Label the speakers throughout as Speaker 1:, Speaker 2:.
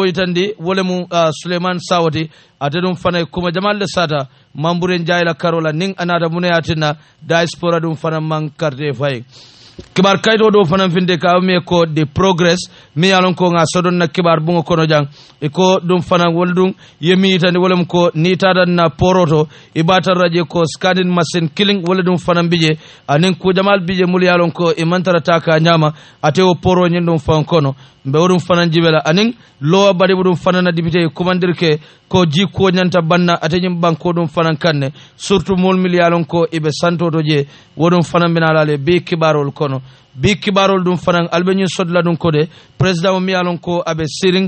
Speaker 1: itandi wolemu Suleiman Sawati atedum fana kuma jamal le sata mamburen jayla karola ning anada munayatina diaspora dum fana man carte fay kibar kayto do fana finde ka me ko de progress mi yalon ko nga sodon na kibar bungo kono jang e ko dum fana woldum yemi tande wolem ko ni tada na poroto ibata radio ko scanning machine killing woldum fana bije anen ko jamal bije mul yalon ko e mantara taka nyama ateo poro nyindum fan kono mbe wodum fana jibela anen lo bari wodum fana na dibite commandirke ko ji ko nyanta banna atenyim banko dum fana kanne surtout mol mil yalon ko ibe santo to je wodum fana binalale be kibarol kono bi kibarol dum fanan albenyu sodla dum kode president mi alon ko abe siring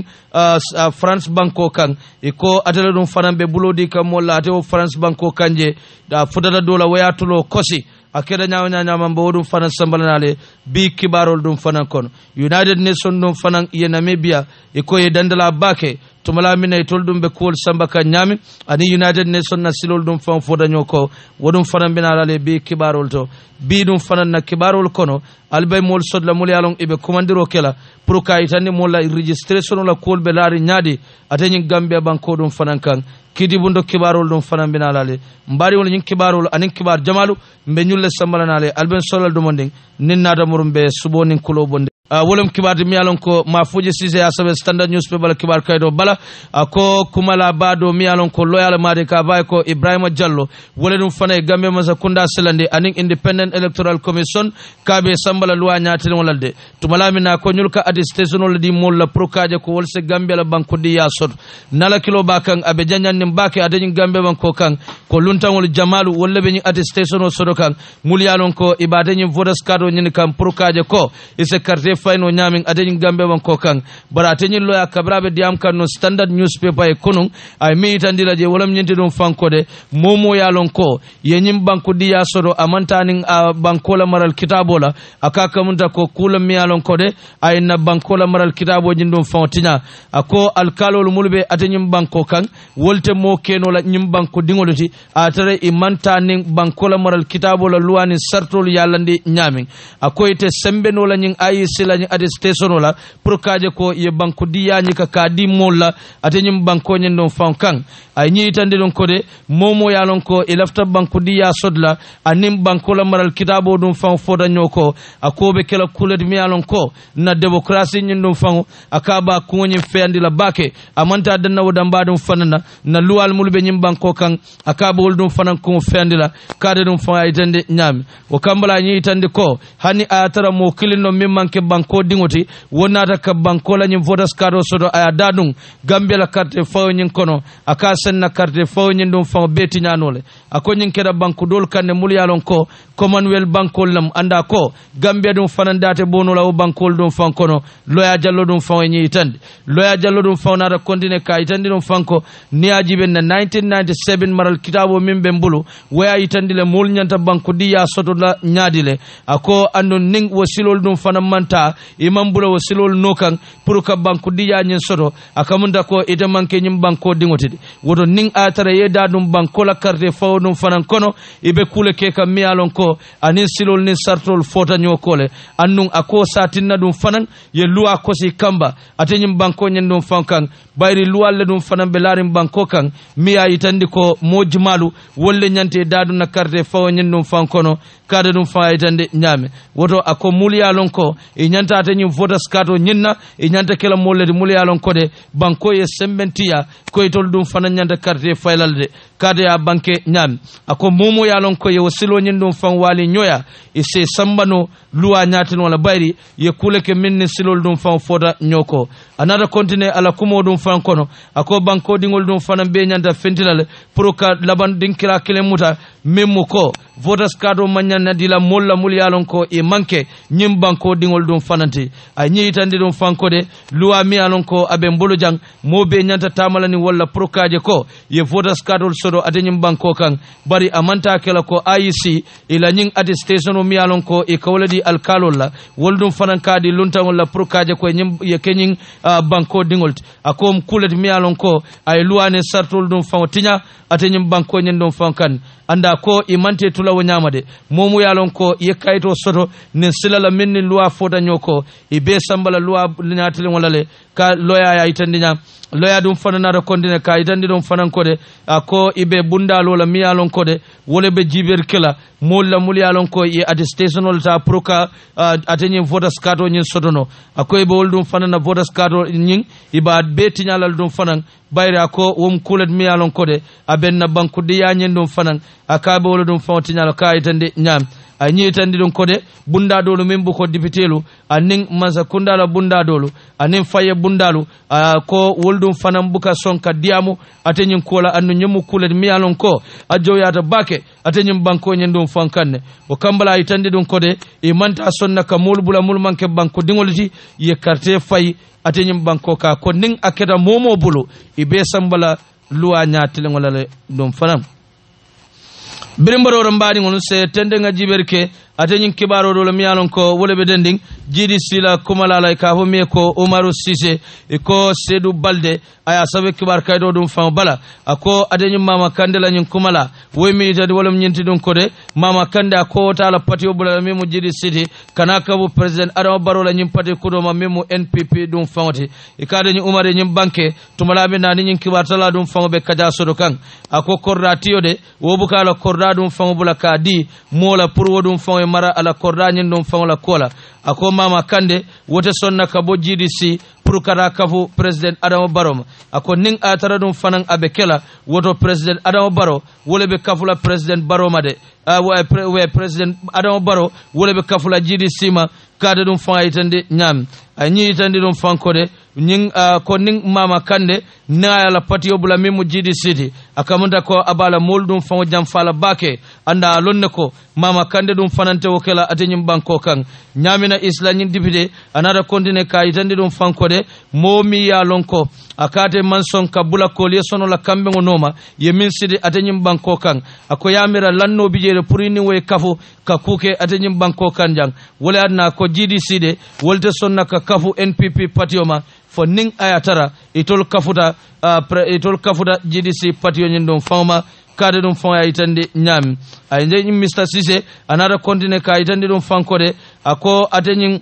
Speaker 1: France banko kan e ko atele dum fanan be bulodi kam molla ate o France banko kanje da fudata dola wayatulo kosi akeda nyaaw mambo dum fanan sambalanale bi kibarol dum fanan kon United Nations dum fanan ye Namibia e ko ye dandala bake tumala mina itoldum be kol samba ka nyami ani United Nations na silol dum fan foda nyoko wodum fanan binalale bi kibarol to bi dum fanan na kibarol kono albay mol sodla mol yalon ibe commandiro kela pour ka itani mol la registration la kol be lari nyadi atani Gambia banko dum fanan kan kidi bundo kibarol dum fanan binalale mbari wala nyin kibarol anin kibar jamalu mbe nyulle sambalanale alben solal dum nding ninna murumbe subonin kulo bonde wolem kibar mi alon ko ma fuji sise asabe standard newspaper kibar kaydo bala ko kumala bado mi alon ko loyal made ka bay ko Ibrahima Diallo wole dum fane Gambia Masakunda Selande aning Independent Electoral Commission kabe sambala loi nyaati wolalde tumala mina ko nyulka attestation wala di mol la prokaje ko wolse Gambia la banko di yasot nala kilo bakan abe janyan nim bake adanyi Gambia banko kan ko luntangol jamalu wolle be ni attestation o sodo kan mul yalon ko ibadanyi voters card o nyini kan prokaje ko ise carte fayno nyamin adanyi Gambia banko kan bara tanyi loya kabrabe diam kan no standard newspaper e kunung ay mi itandira je wolam nyinti dum fanko de momo yalon ko yenyim banko di yasodo amantaning banko la maral kitabola akaka munta ko kula mi yalon ko de ay na banko la maral kitabo jindum fantinya ako alkalol mulbe atenyim banko kan wolte mo keno la nyim banko dingoloti atare imantaning banko la maral kitabola luwani sartol yalandi nyamin ako ite sembe no la nyin ayi sila nyin attestation la pour kaje ko ye banko di ya nyika ka di molla atenyim banko nyen don fankan ay nyi itande don ko de momo yalon ko ilafta banko di ya sodla anim banko la maral kitabo dum fan foda nyoko akobe kala kulet mi yalon ko na demokrasi nyin dum fan akaba ko nyi feandi la bake amanta danna wodamba dum fanana na luwal mulbe nyim banko kan akaba wol dum fanan ko feandi la kade dum fan ay tande nyami o kambala nyi itande ko hani atara mo kilino mi manke banko dingoti wonata ka banko la nyim voters card sodo aya dadung Gambia la carte faw nyin kono aka sen na carte faw nyin dum fan beti nyanole ako nyin keda banko dol kanne mul yalon ko Commonwealth banko lam anda ko Gambia dum fanan date bono la o banko dum fan kono loya jallo dum fan nyi itande loya jallo dum fan na kontine ka itande dum fanko ni ajibe na 1997 maral kitabo mimbe mbulu waya itande le mul nyanta banko diya soto la nyaadile ako andon ning wasilol dum fana manta imam bula wasilol nokan pour ka banko diya nyen soto akamunda ko ite manke nyim banko dingotide wodo ning atara yeda dum banko la carte faw dum fana kono ibe kule ke ka mialon ko anin silol ni sartol fota nyokole annun ako satinna dum fana ye luwa kosi kamba atenyim banko nyen dum fankan bayri luwal dum fana be larim banko kan miya itandi ko mojmalu wolle nyante dadu na carte faw nyen dum fankono kada dum fa itande nyame woto ako muliya lon ko e nyanta atenyim voters card nyinna e nyanta kala molle muliya lon ko de banko ye sembentiya ko itol dum fana nyanta carte faylalde kada ya banke nyam ako momo ya lon ko ye wasilo nyin dum fan wali nyoya e se sambano luwa nyatin wala bayri ye kule ke minni silol dum fan foda nyoko another continent ala kumo dum fan kono ako banko dingol dum fana be nyanta fentilale pour ka laban dinkira kile muta memmo ko voters card o manyana dila molla mul yalon ko e manke nyim banko dingol dum fananti ay nyitande dum fanko de luwa mi yalon ko abe mbolo jang mo be nyanta tamalani wala prokaje ko ye voters card sodo atenyim banko kan bari amanta kala ko IEC ila nyin attestation mi alon ko e kawladi alkalol la woldum fanan kadi luntangol la pour kaje ko nyim ye kenyin banko dingolt akom kulet mi alon ko ay luwane sartol dum fawtinya atenyim banko nyen dum fankan anda ko imante tulawo nyamade momu yalon ko ye kayto soto nin silala minni loi fota nyoko e be sambala loi nyatele walale ka loya ya itandinya loya dum fanana da kondine ka itandi dum fanan kode ko ibe bundalo la mi yalon kode wole be jiber kila molla mul yalon ko e attestation ta proka atenyi voters card nyin sotono akoy be wol dum fanana voters card nyin iba be tinyalal dum fanan bayra ko wom kulet mi yalon kode abenna banku de yanyen dum fanan akabe wol dum fawtinyal ka itandi nyam a ñiitandi ɗum kode bundadolu min bu ko dipitelu anin mansa kundala bundadolu anin faye bundalu ko woldum fanan buka sonka diamu ateñin kola annu ñemu kulet miyalon ko a jowyata bake ateñin banko ñen ɗum fankanne o kambala yitandi ɗum kode e manta sonna ka mul bula mul manke banko dingoliti ye carte fayi ateñin banko ka ko nin aketa momo bulu e be sambala luwa ñatilengolale ɗum fanan birimbaro mbani ngonu se tende nga jiberke atenyin kibaro do mi alon ko wole be dending jidi sila kumala lay ka ho mi ko Umaru Sise ko Sedu Balde aya sabe kibar kaydo dum fam bala ako atenyin mama kande la nyin kumala we mi tadi wolum nyinti dum kode mama kande ko tala patio bula mi mu jidi city kanaka bu president Adama Barrow la nyin pati kudo ma mi mu NPP dum famati e ka dañu Umar nyin banke tumala be na nyin kibar tala dum fam be kaja sodo kan ako korratio de wo bukala korda dum fam bula ka di mola pour wodum fam mara ala korda nyin dum fam la kola ako mama kande wote sonna ka bo GDC pour kara kafu president Adama Barrow ako ning atara dum fanan abekela woto president Adama Barrow wole be kafula president Barrow made we president Adama Barrow wole be kafula GDC ma kada dum fan itande nyam anyi itande dum fan kode ning ko ning mama kande na la patio bula memu GDC akamunda ko abala mol dum fan jam fala bake anda lonne ko mama kande dum fanante wokela atenyim banko kan nyamina islanyin dipide anada kontine ka itande dum fan kode momi ya lonko akate manson ka bula ko lesono la kambe ngonoma yemin sidi atenyim banko kan akoyamira lanno bijere purini we kafu ka kuke atenyim banko kan jang wala adna ko GDC de wolte sonna ka kafu NPP patioma fo ning ayatara itol kafuta GDC patio nyindom fama kade dum fon ya itande nyam ay nje Mr Sise anara kontine ka itande dum fankode ako atenyin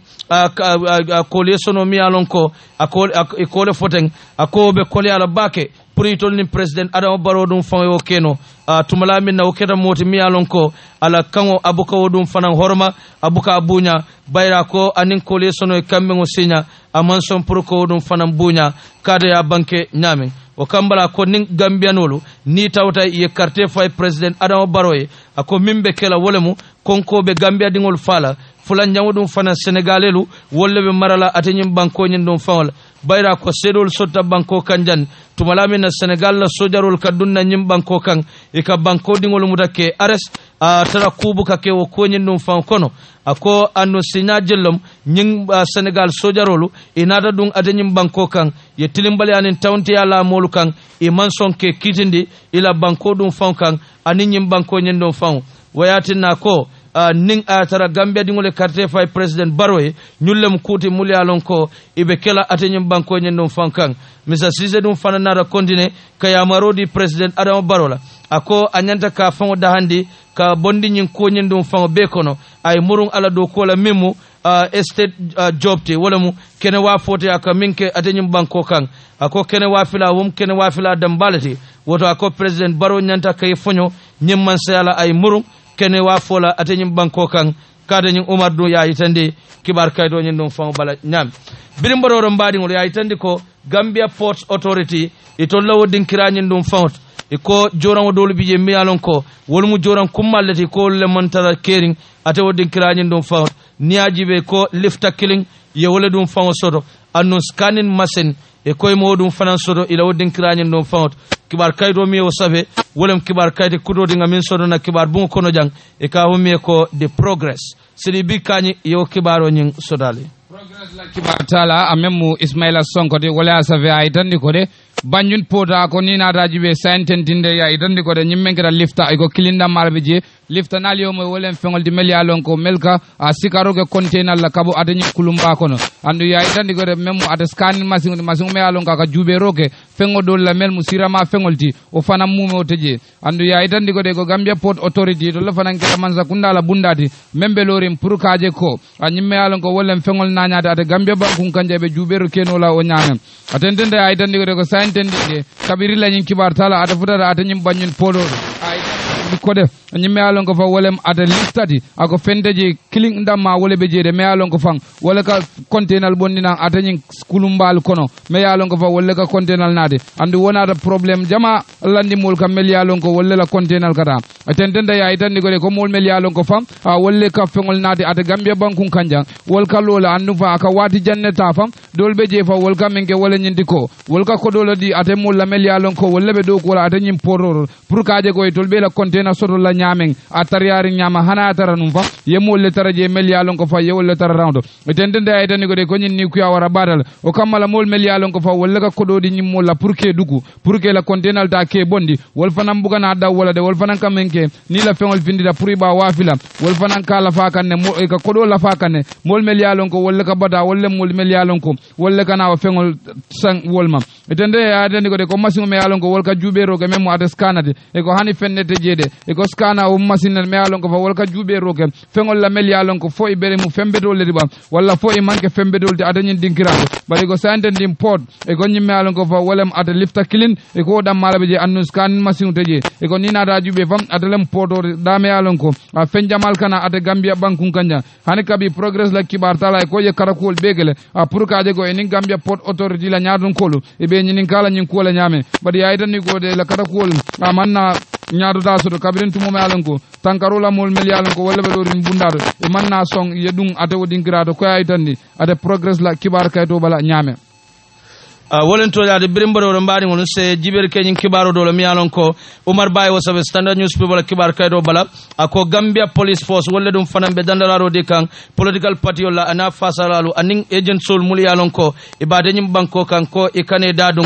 Speaker 1: ko lesono mi alonko ako ikole foteng ako be kole ala bake pour itol ni president Adama Barrow dum fon yo keno tumala min na oketa moti mi alonko ala kango abuka wodum fanan horma abuka abunya bayra ko anin ko lesono e kambe ngo sinya amanson pour ko wodum fanan bunya kade ya banke nyame o kambala ko ning gambianolu ni tawta ye carte fay president Adama Barrow ako mimbe kela wolemu konko be Gambia dingol fala fulan nyawdum fana Senegalelu wolle be marala atenyim banko nyin dum fawla bayra ko sedol sotta banko kanjan tumalami na Senegal la sojarol kadunna nyim banko kan e ka banko dingol mutake ares tara kubu ka ke wo ko nyin dum faw kono ako anno sinya jellom nyim Senegal sojarolu inata dum atenyim banko kan ye tilimbali anin tawnti ala molu kan e manson ke kitindi ila banko dum faw kan anin nyim banko nyin dum faw wayatina ko ning atara Gambia dingole carte fay president Barrow nyullem kuti muli alon ko ibe kela atenyim banko nyendom fankan Mr Sise dum fanana kontine kaya marodi president Adama Barrow la ako anyanta ka fango dahandi ka bondi nyin ko nyendom fango be kono ay murung ala do ko la memu estate job te wala mu kene wa fote aka minke atenyim banko kan ako kene wa fila wum kene wa fila dambalati woto ako president Barrow nyanta kay fonyo nyimman sayala ay murung kene wa fola atenyim banko kan kada nyin Umar do ya yitande kibar kaydo nyin dum fam bala nyam birim bororo mbadi ngol ya yitande ko Gambia Ports Authority itollo dinkira nyin dum fawt ko joran dolu bije mi alon ko wolmu joran kummallati ko le montara kering ate dinkira nyin dum fawt niajibe ko lifta killing ye wala dum fam sodo anno scanning machine e koy modum fanan sodo ila wodin kiranyen dum fawt kibar kaydo mi o sabe wolem kibar kayde kudodi ngamin sodo na kibar bungo kono jang e ka homi ko the progress sidi bi kany yo kibaro nyin sodali
Speaker 2: progress la kibar tala amemu Ismaila Sonko de wala sabe ay tan ko de banjun pota ko ni na rajibe santentinde ya idandi ko de nyimmen kala lifta e ko kilinda marbe je lifta naliyo mo wolen fengol di melia lon ko melka a sikaro ke container la kabo adanyi kulumba kono andu ya idandi ko de memu ata scan machine me alon ka jube roke fengo dol la mel musira ma fengol ti o fana mume o teje andu ya idandi ko de ko Gambia Port Authority to la fana ke manza kunda la bundati membe lorim pour kaje ko a nyimme alon ko wolen fengol nanyade ata Gambia bankun kanje be jube ro keno la o nyamen atendende ya idandi ko de ko santentinde kabiri la nyin kibar tala ata futata ata nyim banyin polo ko def ñimme alon ko fa wolem ata listati ako fendeji kiling ndamma wole be jede me alon ko fang wala ka container bondina ata nyin kulumbal kono me alon ko fa wala ka container nade andu wona da problem jama landi mul ka mel alon ko wala la container kata atendende ya itandi ko de ko mul mel alon ko fam wala ka fengol nade ata Gambia bankun kanja wol ka lola andu fa aka wati janneta fam dol be je fa wol ka menke wala nyindi ko wol ka ko dolo di ata mul la mel alon ko wala be do ko ata nyim poror pour kaje ko tol be la container soto la nyamen atariari nyama hana tara num fa yemol le tara je mel yalon ko fa yewol le tara rawdo tendende ay tani ko de ko nyin ni ku ya wara badal o kamala mol mel yalon ko fa walla ka kododi nyim la pour que dugu pour que la container ta ke bondi wol fanam bugana da wala de wol fanan kamenke ni la fengol findi da pour ba wafila wol fanan kala fa kanne mo ka kodo la fa kanne mol mel yalon ko walla ka bada walla mol mel yalon ko walla kana wa fengol sang wolma tende ay tani ko de ko machine me yalon ko wol ka jubero ke memo ata scanade e ko hani fennete jede e ko skana o machine me alon ko fa wol ka jube roke fengol la mel yalon ko fo ibere mu fembedol le diba walla fo e manke fembedol de adanyin dinkirato bari ko sante ndim pod e ko nyimme alon ko fa wolem ata lifta kilin e ko dam malabe je annu scan machine teje e ko nina da jube fam adalem podo dame alon ko a fenjamal kana ata Gambia bankun kanja hani kabi progress la kibar tala e ko ye karakol begele a pour kaje go en Gambia Port Authority la nyaadun kolu e be nyin kala nyin ko la nyame bari ayta ni go de la karakol amanna nyaado da so kabiren tumo me alanko tankarola mol mel yalanko wala be dorin bundado e manna song yedung ate wodin grado ko ay tandi ade progress la kibar kayto bala nyame
Speaker 1: wolen to yaade birimbaro mbani ngol se jiber kenyin kibaro do mi alon ko Umar Baye wo sabe standard newspaper la kibar kaydo bala ako Gambia police force wolle dum fanam be dandalaro de kan political party la ana fasalalu aning agent sol muli alon ko ibade nyim banko kan ko e kane dadum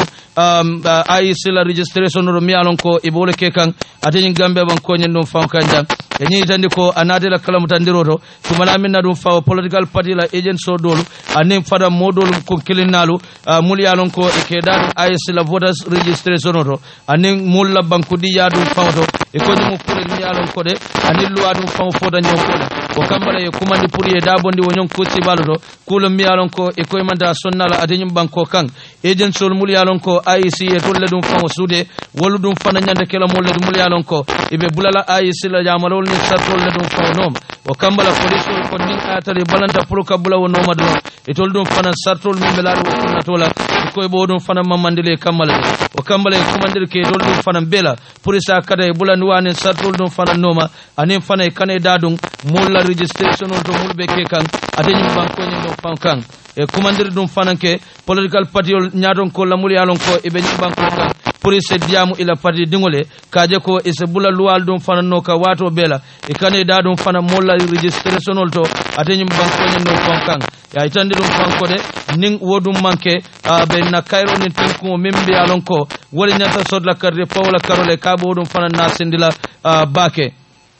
Speaker 1: IEC la registration do mi alon ko e bole ke kan atenyin Gambia banko nyen dum fam kanja e nyi tandi ko anade la kala mutandiroto tumala minna dum fa political party la agent so dolu anim fada modol ko kilinalu muli alon ko e kedan IEC la voters registration oto anin mulla banku di yadu fawto e ko nyum pour ni alon ko de anil loi dum faw foda nyom ko o kambala e kumandi pour e dabondi wonyon ko ci baludo kulo mi alon ko e ko manda sonnala adenyum banko kan agent sol muli alon ko IEC e tolle dum faw sude wolu dum fana nyande kala molle dum muli alon ko e be bulala IEC la jamalol ni sartol le dum faw nom o kambala police ko nin atale balanta pour ka bula wono madu e tol dum fana sartol mi belado na tola ko bo dum fana mamandile kamala o kambale kumandir ke dol dum fana bela police kada e bulan wani sartol dum fana noma anin fana e kane dadum mulla registration to mulbe ke kan adenyum banko nyi dum fan kan e kumandir dum fana ke political party nyaadon ko lamuli alon ko e be nyi banko kan police diamu ila parti dingole kaje ko e se bula luwal dum fana no ka wato bela e kane dadum fana mulla registration to adenyum banko nyi dum fan kan ya itande dum fanko de ning wodum manke be na kayro ni tinko membe alon ko wala nyanta sodla karde pawla karole kabo dum fana nasindila bake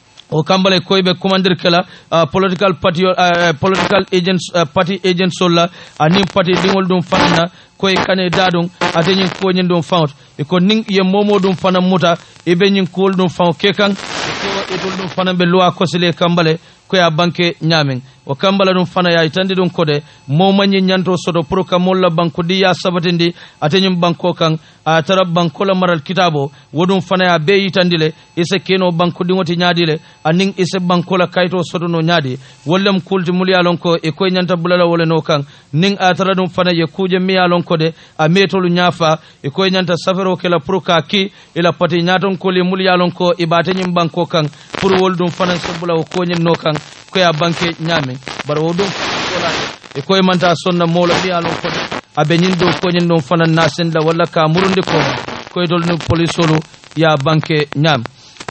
Speaker 1: o kambale koybe commander kala political party political agents party agents solla anim party dingol dum fana koy kane dadum adenyin ko nyin dum fawt e ko ning ye momo dum fana muta e be nyin ko dum faw kekan ko e dum fana be loi ko sele kambale ko ya banke nyamen o kambala dum fana ya itande dum kode mo manyi nyanto sodo pro ka molla banko di ya sabatindi atenyum banko kan a tarab banko la maral kitabo wodum fana ya be itandile ise keno banko di ngoti nyaadile aning ise banko la kayto sodo no nyaadi wollem kulti muli alon ko e koy nyanta bulala wole no kan ning a tara dum fana ye kuje mi alon kode a metolu nyafa e koy nyanta safero ke la pro ka ki ila pati nyaton ko le muli alon ko e batenyum banko kan pour woldum fana sobula ko nyen no kan ko ya banke nyame bar wo dum wala e koy manta sonna mola bi alon ko abe nyin do ko nyin don fana nasenda wala ka murundi ko koy dol no polisolu ya banke nyam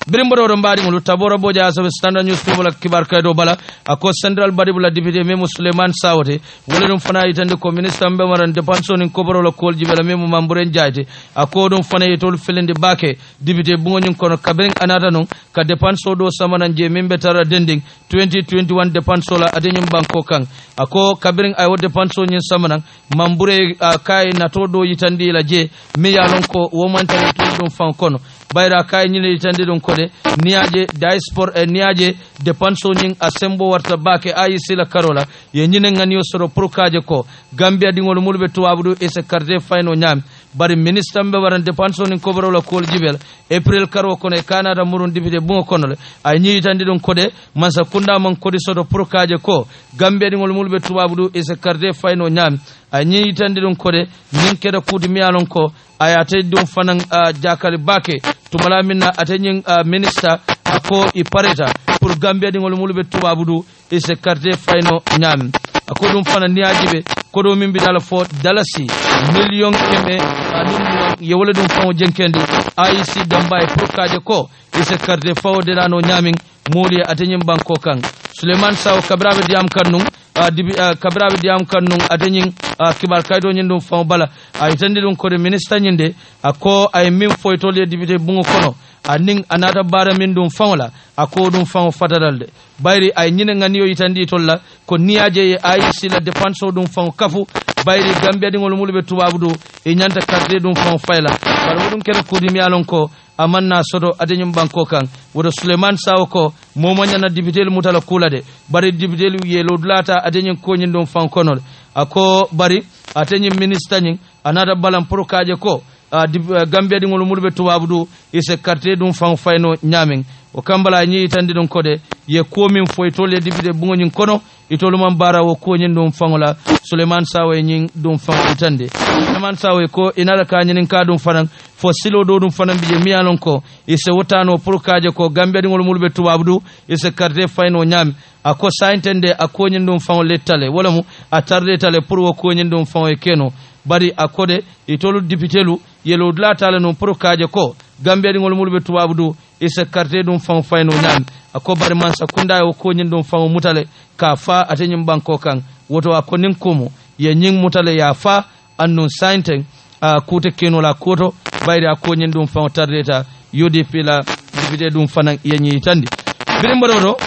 Speaker 1: birimboro mbadi ngulu tabora boja asabe standard newspaper la kibar kaydo bala ako central badi bula député memo Suleiman Sawote wala dum fana itande ko ministre mbe maran dépense ni koboro la kolji bela memo mamburen jaite ako dum fana yitol felende bake député bungo nyun kono kabring anata non ka dépense do samana je membe tara dending 2021 dépense la adenyum banko kan ako kabring ay wo dépense nyin samana mambure kay nato do yitandi la je mi yalon ko wo mantare dum fan kono bayra kay nyine yitandi dum kode niaje diaspora niaje dépense nyin asembo warta bake ayi sila karola ye nyine ngani soro prokaje ko Gambia dingol mulbe tuwabudu e se carte fayno nyam bari ministre mbe waran dépense nyin ko borola ko jibel april karo kono e Canada murun dibide bungo kono ay nyi yitandi dum kode mansa kunda man kodi soro prokaje ko Gambia dingol mulbe tuwabudu e se carte fayno nyam ay nyi yitandi dum kode nyin keda kudi miyalon ko ayate dum fanan jakali bake tumala minna atenyin minister ako ipareta pour Gambia dingol mulbe tubabudu e se carte fayno nyam ako dum fanan niajibe ko do min bidala fo dalasi million keme adum yewole dum famo jenkendi IC dambay pour kaje ko e se carte fawo de dano nyamin moli atenyin banko kan Suleiman Saw kabrabe diam kannum kabrabe diam kannum atenyin kibar kaydo nyindum famo bala ay tandi dum ko de ministre nyinde ako ay min foytole député bungo kono aning anata bara min dum fawla ako dum faw fatadalde bayri ay nyine ngani yo yitandi tolla ko niaje ye ay sila dépense dum faw kafu bayri Gambia dingol mulbe tubabudu e nyanta carte dum faw fayla bar wudum kere kudi mi alon ko amanna sodo adenyum banko kan wodo Suleiman Saw ko momo nyana député mutala kulade bari député ye lodlata adenyum ko nyindum faw kono ako bari atenyum ministre nyin anata balam prokaje ko Gambia dingol mulbe tubabudu e se carte dum fan fayno nyamin o kambala nyi tandi dum kode ye ko min foytole député bungo nyin kono itolu man bara wo ko nyin dum fangola Suleiman Saw nyin dum fan itande Suleiman Saw ko inala ka nyin ka dum fanan fo silo do dum fanan bije miyalon ko e se wotano pour kaje ko Gambia dingol mulbe tubabudu e se carte fayno nyam ako saintende ako nyin dum fan letale wala mu atarde tale pour wo ko nyin dum fan e keno bari akode itolu député lu yelo dlatale non pour kaje ko Gambia dingol mulbe tubabudu e se carte dum fan fayno nyam ako bari man sakunda o ko nyin dum fan mutale ka fa atenyim banko kan woto akonin komo ye nyin mutale ya fa annun sainten kute keno la koto bayri ako nyin dum fan tardeta UDP la député dum fanan yenyi tandi birimbodo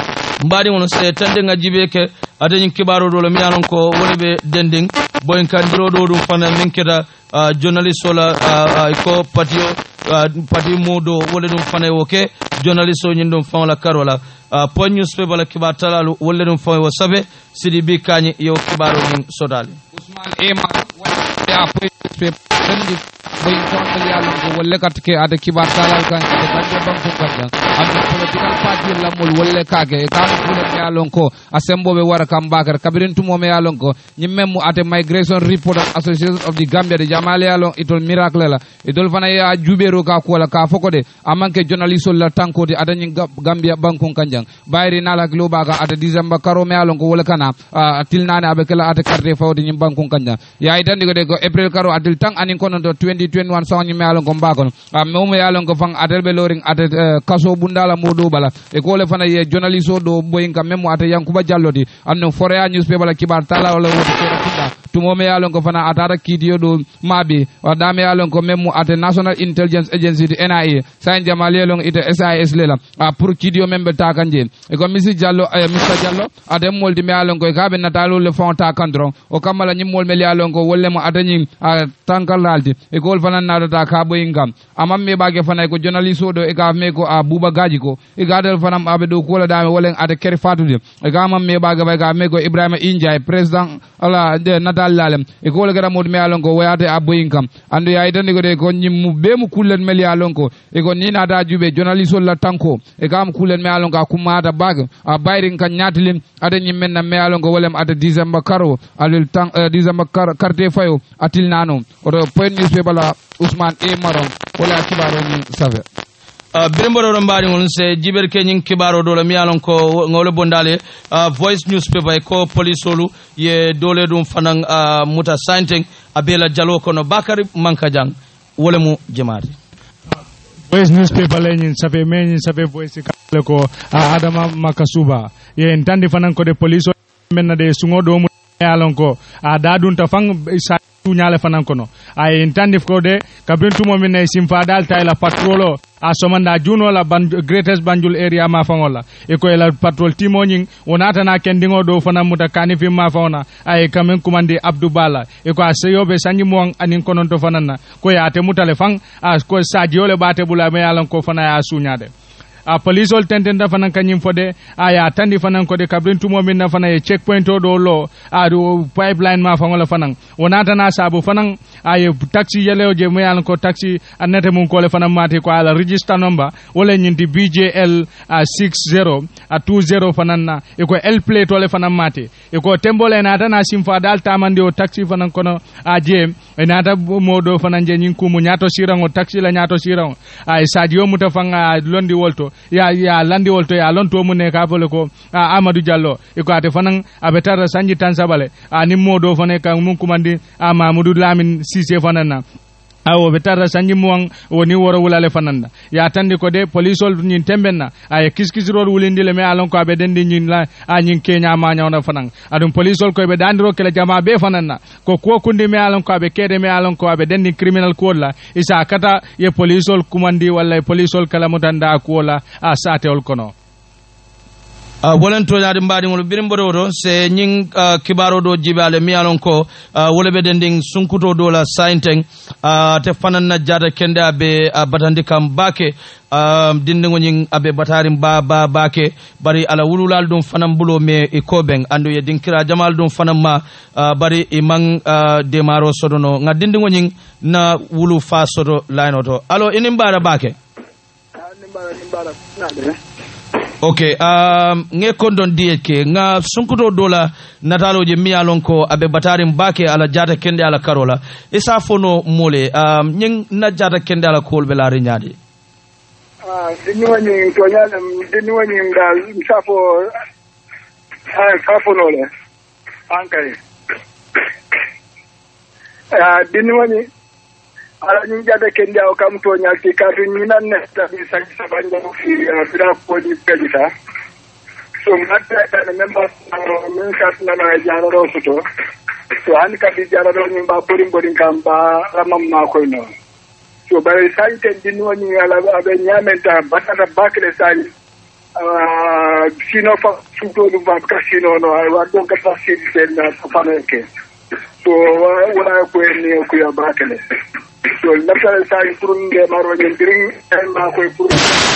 Speaker 1: mbadi wono se tande ngajibe ke atenyin kibaro do lo miyanon ko wonibe dending boyen kandiro do dum fanan minkeda journalist wala ko patio pati modo wala dum fanay woke journalist o nyindum fan la karola point newspaper la kibar talalu wala dum fan wo sabe sidi bi kany yo kibaro min sodali Usman Ema ya point newspaper sendi boy tontal yalla ko wala katke ade kibar talal kan ade kadde banko kadda am political party la mol wala kage kam ko yallon ko asembo be wara kam bakar kabirin tumo me yallon ko nyimmemu ate migration report association of the Gambia de jamale yallon itol miracle la itol fana ya jubero ka ko la ka fokode amanke journalist la tankode adanyi Gambia banko kanjang bayri nala globa ga ate December karo me yallon ko wala kana tilnane abe kala ate carte fawde nyim banko kanjang ya itandi ko de ko April karo atil tang anin kono to 2021 sawni me yallon ko mbakon memo yallon ko fang atel be loring ate kaso bundala modo bala e ko le fana ye journalist o do boyinka memo ate yankuba jallodi anno forea newspaper la kibar tala wala wodo kunda tumo me yallon ko fana atara kidio do mabi wa dame yallon ko memo ate National Intelligence Agency di NIA sain jamal yallon ite SIS lela pour kidio membe ta kanje e ko Mr Diallo ate moldi me yallon ko kabe natalo le fond ta kandron o kamala nyimol me yallon ko wolle mo atani tankalaldi e ko fana nadata ka boyingam amam me bage fana ko journalist o do e ka me ko Buba Gaji ko e gadal fana abe do ko la dame wolen ate keri fatude e ka amam me bage ka me ko Ibrahima Injay president ala de natal lalem e ko le gara mod me yallon ko wayate aboyinkam andu ya itandi ko de ko nyimmu be mu kullen mel yallon ko e ko ni nata jube journalist la tanko e kam kullen me yallon ko kumata bag bayrin kan nyatilim ade nyimmen na me yallon ko wolem ade December karo alil tang December carte fayo atil nano o point newspaper la Usman E Maron wala kibaro ni save birimbodo do mbari ngon se jiber ke nyin kibaro do la miyalon ko ngole bondale voice newspaper ko police olu ye dole dum fanan muta sainteng abela jalo kono bakari mankajang wole mu jemaati
Speaker 3: voice newspaper leñin safe meñin safe voice kale ko adama makasuba ye entandi fanan ko de police menna de sungo do mu yalon ko dadunta fang sa tuñale fanan kono ay entandi ko de kabrentumo min e simfa dal tayla patrolo a somanda juno la greatest banjul area ma fangola e ko la patrol timoñing wonata na kendingo do fana muta kanifi ma fauna ay kamen kumandi abdou bala e ko aseyobe sanji mo anin konon to fanana ko yaate mutale fang a ko sajiole bate bula me yalan ko fana ya suñade a police ol tentenda fanan kanyim fode aya tandi fanan ko de kabrin tumo min na fanan e checkpoint do lo a do pipeline ma fangola fanan wonata na sabu fanan ay taxi yele je mo yalan ko taxi annete mun ko le fanan mati ko ala register number wala nyindi BJL 60 20 fanan na e ko L plate wala fanan mati e ko tembole na dana simfa dal tamande o taxi fanan kono a je e nata modo fanan je nyin kumu nyato sirango taxi la nyato sirango ay sadio muta fanga londi wolto ya landi wolto ya lonto mun ne ka fole ko Amadou Diallo e ko ate fanan abetara sanji tan sabale ni modo fane ka mun kumandi Mamadou Lamine Cissé fanana awo betara sanji muang woni woro wulale fananda ya tandi ko de police ol nyin tembenna ay kiskisrol wulindi le me alon ko abe dendi nyin la nyin kenya ma nyawna fanan adum police ol ko be dandiro kele jama be fananna ko kundi me alon ko abe kede me alon ko abe dendi criminal code la isa kata ye police ol kumandi walla police ol kala mutanda ko la sate ol kono
Speaker 1: wolen toñade mbaɗigol birim boɗo to se ñing kibaro ɗo jibale miyalon ko wole ɓe dendin sunkuto dola sainteng te fananna jata kende aɓe batandi kam bake dindigo ñing aɓe batarim bake bari ala wululal ɗum fanan bulo me e koɓen andu ye dinkira jamal ɗum fanan ma bari iman demaro sodono ga dindigo ñing na wulu fa sodo layno to alo inin mbaɗa bake ok nge kondon DHK nga sunkuto dola nataloje miyalon ko abe batarim bake ala jata kende ala karola isa fono mole nyeng na jata kende ala kolbe la rinyadi
Speaker 4: dinwani to nyala dinwani ngal safo nole ankay dinwani ala ñu jada kende o kam to nyalti kadu ñu nan ne tabi sa sabanja fi bira ko di pedita so matta kana members min kat na jaro soto so han ka di jaro ñu ba borin kam ba ramam ma ko no so bare sai ten din woni ala abe nyamenta batata bakle sai sino fa suto du ba kasino no wa don ka fasiti ten na faneke so wala ko ni ko ya bakle so nafsal sai pour nge maro nyen diring ma koy pour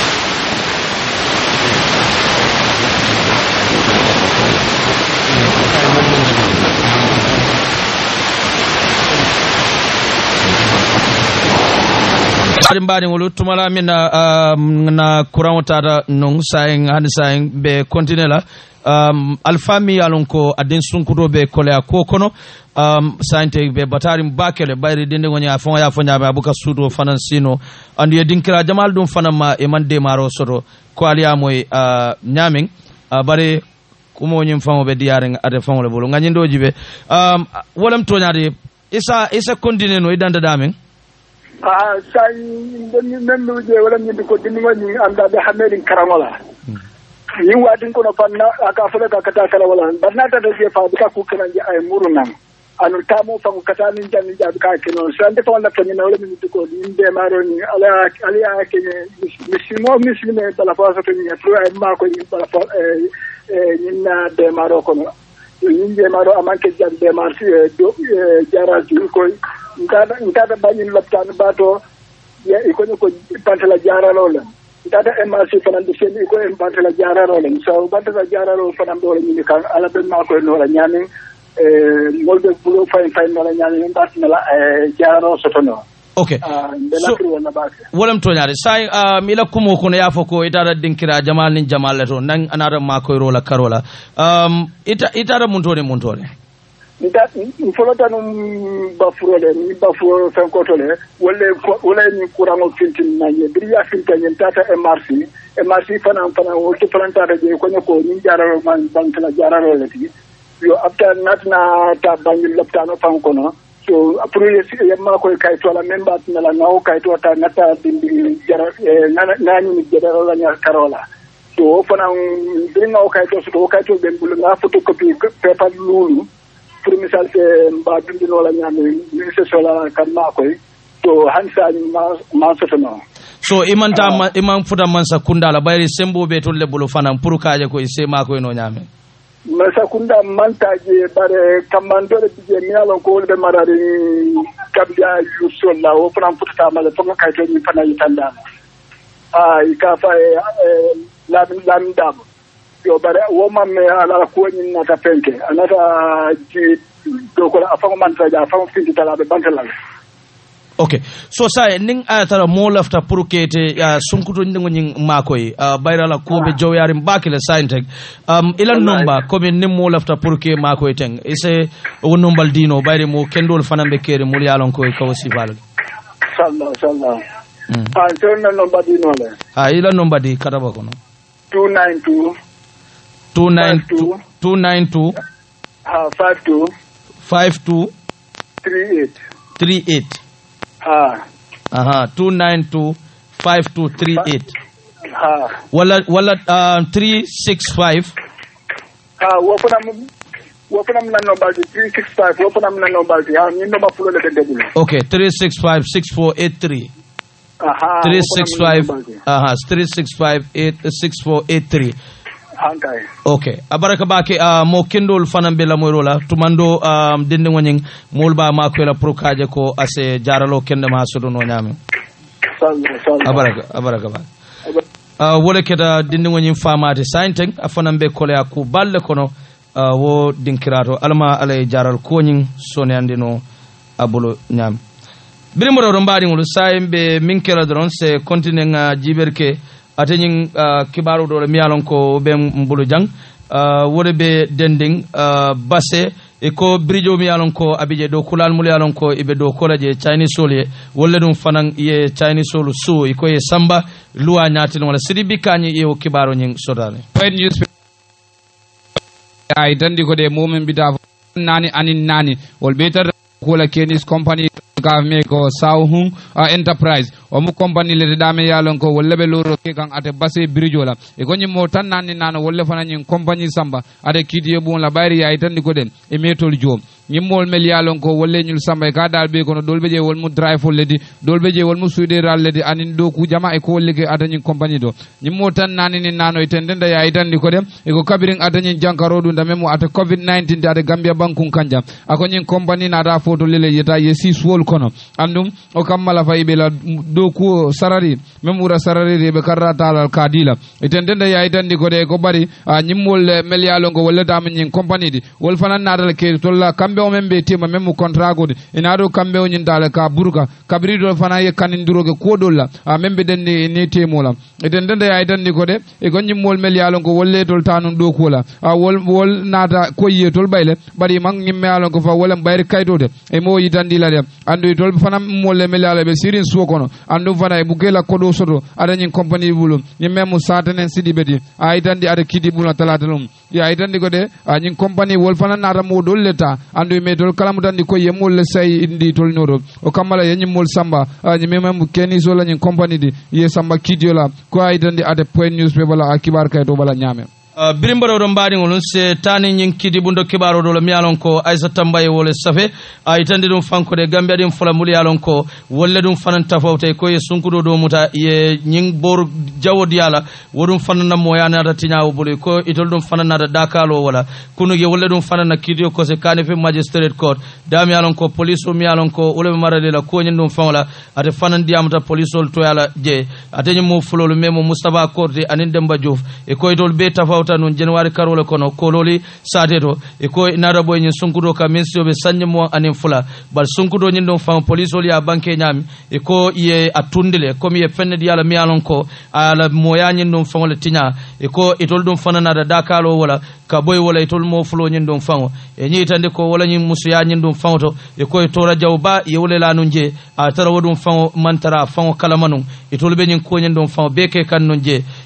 Speaker 1: mbani wolu tumala min na courant tata non saying han saying be continue la alfami alon ko adin sunkuto be kolea ko kono sante be batarim bakele bayri dinde ngonya fon ya fonya be abuka sudo fanan sino andu ye dinkira jamal dum fanan ma e man de maro soto ko aliya moy nyamin bare kumo nyim famo be diare ade famo le bolo nganyndo jibe wolam toñade isa continue no idanda damen
Speaker 4: sai ndoni membe je wala nyindi ko dini wani anda be hamedin karamola yi wadin ko no panna aka fele ka kata kala wala banna ta je fa ka ku kana je ay murunam anu tamo fa ku kata nin jan ja ka kino sande to wala tan no wala mi ko inde maro ni ala ke muslime bala fa to ni pro ay ma ko ni bala fa ni na de maro ko no ni je maro amanke jan de marsi do jara ju ko ngada bañin loptan bato ya iko ko pantala jararo la ngada MRC fanan de sen iko pantala jararo la so pantala jararo fanan do ni kan ala ben ma ko no la nyami molbe bulo fay no la nyami ndat na la jararo sotono
Speaker 1: okay so wolam toñade say mila kumo kono yafo ko itara dinkira jamal nin jamal to nan anara ma ko rola karola itara muntone folota num bafurole ni bafuro fenkotole wala ni kurango fintin nañe biriya fintanye tata MRC fana wolto plantata je ko nyako ni jararo man bantala jararo lati yo afta natna ta bangil loptano fankono
Speaker 4: so apuru yamma ko kay to la memba na la ngaw kay to ta nata dindi jara nani ni jara la nya karola so fana dinga o kay to so kay to ben bulu nga photocopy paper lulu pour misal ke mba dindi no la nya ni se so la kan ma koy to hansa ma so no
Speaker 1: so iman futa mansa kundala bayri sembo be to le bulu fana pour kaaje ko se ma koy no nyame
Speaker 4: Masakunda mantaje bare kamandore bije mialo ko be marari Gambia yusulla o fana futa ma to ka to ni fana yitanda ika fa lam dam yo bare wo mamme ala ko ni nata penke anata ji do ko afa mantaje afa finti tala be bantala.
Speaker 1: Okay, so say ning atara mo lafta pour kete sunkuto ndingo nying makoy bayra la ko be jowyari mbakile sainteg ila nomba ko be nim mo lafta pour ke makoy teng ise o nombal dino bayre mo kendol fanambe kere mo yalon ko kawsi balde
Speaker 4: sallallahu sonna nomba dino le
Speaker 1: ila nomba di kadaba kono
Speaker 4: 292
Speaker 1: 52 38 292 5238 wala 365
Speaker 4: wofanam na nombaldi 365 wofanam na nombaldi ni nomba fulo le bedebul
Speaker 1: okay 365 6483 365 6483
Speaker 4: hankay
Speaker 1: okay abaraka bake mo kendol fanambe la moyrola tumando dende ngoning molba ma ko la prokaje ko ase jaralo kende ma sodo no nyame abaraka ba wala keda dende ngoning famade sainteng afanambe ko le aku balle kono wo dinkirato alma alay jaral ko nyin sone andino abulo nyame birimoro do mbadi ngol sayembe minkela dron se continent jiberke ateñing kibaru do miyalon ko be mbulu jang wode be dending basse e ko brijo miyalon ko abije do kulal mul yalon ko ibe do kolaje chinese solye wolle dum fanan ye chinese solu su e ko ye samba luwa nyaati wala sidi bikani e o kibaru nying sodale
Speaker 2: when you ay dandi ko de momen bida nani anin nani wol beter ko la kenis company gavme ko sawhum enterprise o mu company le dame yalon ko wolle be loro ke kan ate basse birijola e ko nyimo tan nanni nano wolle fana nyin company samba ade kidiye bon la bayri ya tan ko den e metol jom nyimmol mel yalon ko wolle nyul samba ka dal be ko no dolbe je wol mu drive fo ledi dolbe je wol mu suude ral ledi anin do ku jama e ko wolle ke ade nyin company do nyimmo tan nanni ni nano e tendenda ya tan ko dem e ko kabirin ade nyin jankaro du ndame mu ate covid-19 de ade Gambia bankun kanja ako nyin company na da photo lele yeta yesi swol kono andum o kammala faybe la do ku sarari même wura sarari be karata al kadila etendenda ya itandi ko de ko bari nyimmol mel yalo ngo wala dam nyin company di wol fanan nadal ke tolla kambe o membe tema même contrat go ina do kambe o nyin dal ka burka kabri do fana ye kanin duroge ko dolla membe den ni temola etendenda ya itandi ko de e ko nyimmol mel yalo ngo wolle tol tanun do ko la wol nata ko yetol bayle bari man nyimme yalo ko fa wala bayri kaydo de e mo yitandi la de andu tol fana molle melale be sirin suokono andu fana e bugela kodo soto ada nyin company bulu ni memu satenen sidi bedi ay dandi ada kidi bulu talatalum ya ay dandi ko de nyin company wol fana nata mo dolleta andu me dol kala dandi ko yemol le say indi tol noro o kamala yenyi mol samba nyi memu keni so la nyin company di ye samba kidi la ko ay dandi ada point news be bala akibar kay to bala nyame
Speaker 1: birimbaro do mbadi ngol se tani nyin kidi bundo kibaro do miyalon ko aisa tambaye wole safe itandi dum fanko de Gambia dim fula mul yalon ko wolle dum fanan tafawte ko ye sunkudo do muta ye nyin bor jawodi yala wodum fanana mo yana da tinyaawo bulu ko itol dum fanana da dakalo wala kunu ye wolle dum fanana kidi ko se kanife magistrate court dam yalon ko police o miyalon ko wole marade la ko nyin dum fanwala ate fanan diamata police ol to yala je ate nyimo fulolu memo Mustafa Korte anin Demba Diouf e ko itol be tafaw non January karole kono kololi sateto e ko nada boy nyin sunkudo ka mensio be sanye mo anin fula bal sunkudo nyin don fam police oli a banke nyami e ko ye atundile comme ye fenne di ala mi alon ko ala moya nyin don fam le tinya e ko itol don fanana da dakalo wala ka boy wala itol mo fulo nyin don fam e nyi tande ko wala nyin musuya nyin don fam to e ko tora jawba ye wala la nunje a tara wodum fam mantara fam kala manum itol be nyin ko nyin don fam be ke kan nunje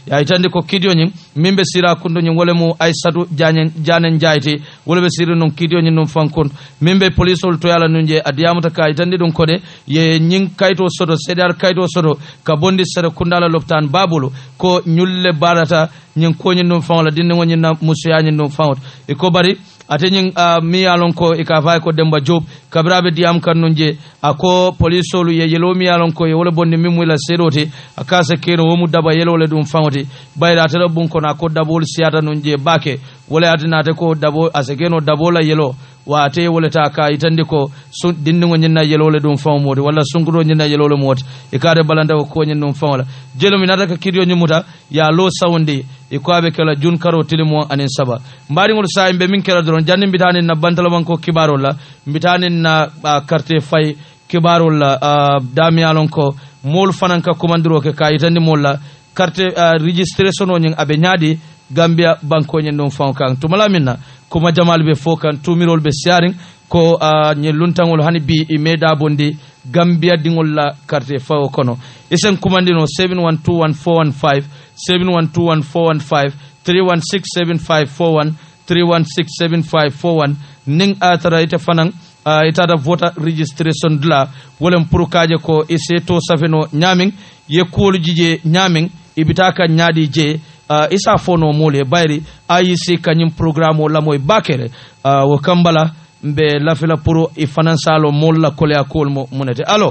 Speaker 1: ya itandi ko kidio nyin mimbe sira kundo nyin wole mu aisatu janen jayti wole be sira non kidio nyin non fankon mimbe police ol to yala nunje adiyamuta ka itandi dum kode ye nyin kayto sodo sedar kayto sodo ka bondi sere kundala loptan babulu ko nyulle balata nyin ko nyin non fawla dinne nyin na musuya nyin non fawt e ko bari ate nyin mi alon ko e ka fay ko Demba Job kabrabe diam kan nunje ako police olu ye yelo mi alon ko ye wala bondi mimu la seroti akase keno womu daba yelo le dum fawti bayda tara bun ko na ko dabol siata nunje bake wala atina te ko dabo asegeno dabola yelo waate wala ta ka itandi ko dinningo nyina yelo le dum fawmodi wala sunguro nyina yelo le moti e kare balanda ko nyin dum fawla jelo mi nata ka kidio nyimuta ya lo sawndi e ko abe kala jun karo tilimo anin saba mbari ngol sa imbe min kala doron janni bitani na bantala man ko kibaro la bitani na carte fay kibaro la dami alon ko mol fananka komandiro ke ka itandi mol la carte registration o nyin abe nyaadi Gambia banko nyen dum fankan tumala minna kuma jamal be fokan tumirol be sharing ko nye luntangol hani bi imeda bondi Gambia dingol la carte fawo kono isen kumandino 71211415 71211415 3167541 3167541 ning atara ite fanan itada voter registration dla wolem pour kaje ko iseto safeno nyaming ye kolu jije nyaming ibitaka nyadi je isa fono mole bayri ayisi kanyim programme la moy bakere wo kambala mbe lafila pour i finansalo mol la kole akol mo monete allo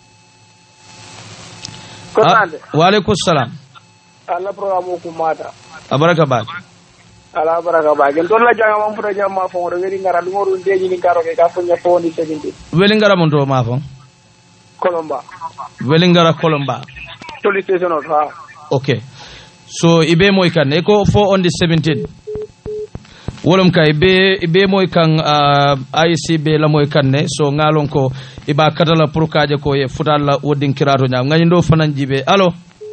Speaker 1: wa alaykum salam
Speaker 4: ala programme ko mata
Speaker 1: abaraka ba
Speaker 4: ala baraka ba gen ton la janga mam futa jamma fo ro weri ngara ngoru ndeji ni ngaro ke ka fonya fo ni segindi
Speaker 1: weli ngara mon to ma fo
Speaker 4: Colomba
Speaker 1: weli ngara Colomba
Speaker 4: police station of ha
Speaker 1: okay so ibe moy kan e ko fo on the 17 wolum kay ibe moy kan ICB la moy kan ne so ngalon ko iba katala pour kaje ko e futal la wodin kirato nyam ngani do fanan jibe allo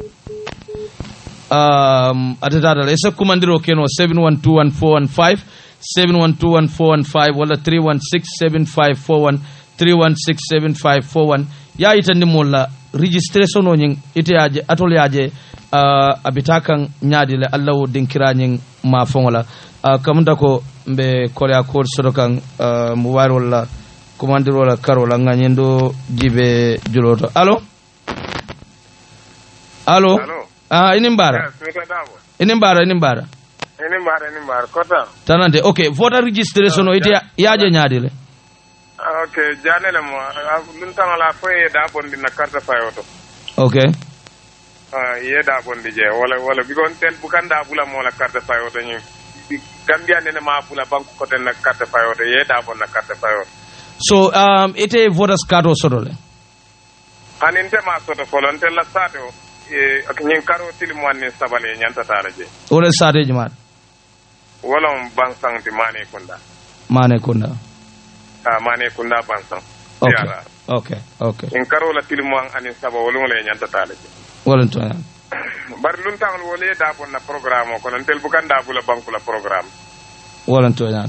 Speaker 1: atata esa kumandiro keno 71211415 71211415 wala 3167541 3167541 ya itandi molla registration o nyin ite aje atol yaje abitakan nyaadi le Allah dinkira nyin ma fongola kamunda ko mbe korea ko sodokan mu warola komandiro la karola nganyendo jibe juloto allo inimbara inimbara
Speaker 5: kota
Speaker 1: tanande okay voter registration o ite yaje nyaadi le
Speaker 5: okay janele mo lun tangala foye da bondi na carte fayoto
Speaker 1: okay
Speaker 5: ye da bondi je wala bigon tel bukan da bula mo la carte fayoto ni Gambia nene ma bula banku ko ten na carte fayoto ye da bon na carte fayoto
Speaker 1: so ite voters card o sodole
Speaker 5: aninte ma soto folon tel la sato ak nyin karo tilimo ne sabale nyanta tara je
Speaker 1: wala sade juma
Speaker 5: wala bang santi mane kunda
Speaker 1: mane kunda
Speaker 5: bansan
Speaker 1: okay
Speaker 5: in karo la tilmo an saba wala le nyanta tara je
Speaker 1: wala to
Speaker 5: bar lun tangal wole da bon na programme ko non tel bukan da bula banku la programme
Speaker 1: wala to ya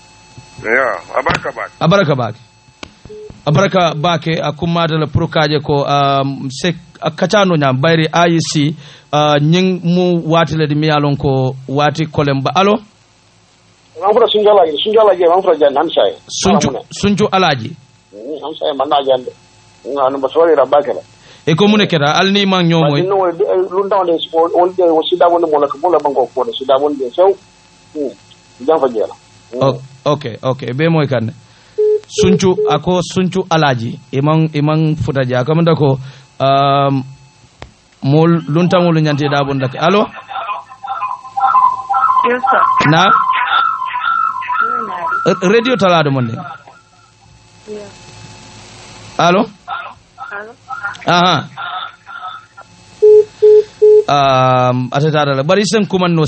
Speaker 1: abaraka bake akumada la prokaje ko se akachano nya bayri IC nyin mu wati le mi alon ko wati kolemba allo
Speaker 4: mamfura sunjala ge mamfura jan namsay
Speaker 1: sunju alaji
Speaker 4: namsay manna jande ngano basori rabakela
Speaker 1: e ko mune kera alni mang nyomoy
Speaker 4: no lu ndawde on de sida wonde mo la ko la banko ko sida wonde sew jam fa jela
Speaker 1: okay be moy kan suncu alaji imang futaji akamanda ko mol luntangol nyante da bon dak allo
Speaker 6: yes sir
Speaker 1: na radio talado monde allo aha atata bari sen kumanno